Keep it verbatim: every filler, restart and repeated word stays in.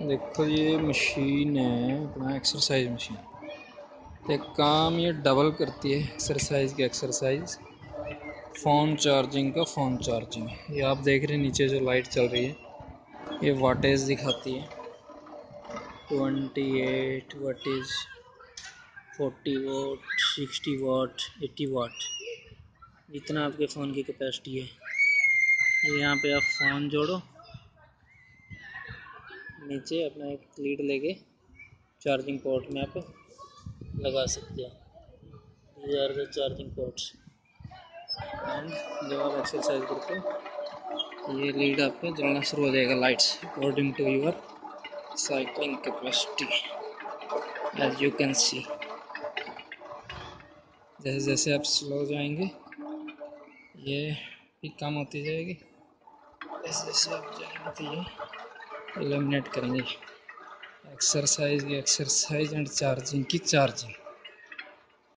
देखो ये मशीन है अपना एक्सरसाइज मशीन। तो काम ये डबल करती है एक्सरसाइज की एक्सरसाइज, फ़ोन चार्जिंग का फ़ोन चार्जिंग। ये आप देख रहे हैं नीचे जो लाइट चल रही है ये वाटेज दिखाती है, twenty eight wattage, forty watt, sixty watt, eighty watt, जितना आपके फ़ोन की कैपेसिटी है। ये यहाँ पे आप फ़ोन जोड़ो, नीचे अपना एक लीड लेके चार्जिंग पोर्ट में आप लगा सकते हो। These are the charging ports। And जब आप एक्सरसाइज करते हो ये लीड आपका जलना शुरू हो जाएगा, lights according to your cycling capacity. As you can see, जैसे जैसे आप स्लो जाएंगे ये भी कम होती जाएगी, जैसे जैसे आप जाएंगे तो ये एलिमिनेट करेंगे एक्सरसाइज की एक्सरसाइज एंड चार्जिंग की चार्जिंग।